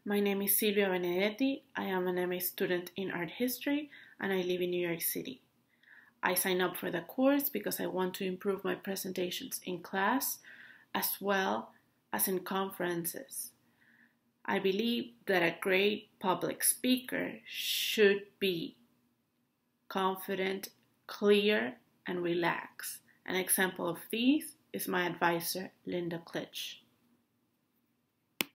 My name is Silvia Benedetti. I am an MA student in art history and I live in New York City. I signed up for the course because I want to improve my presentations in class as well as in conferences. I believe that a great public speaker should be confident, clear, and relaxed. An example of these is my advisor, Linda Klitsch.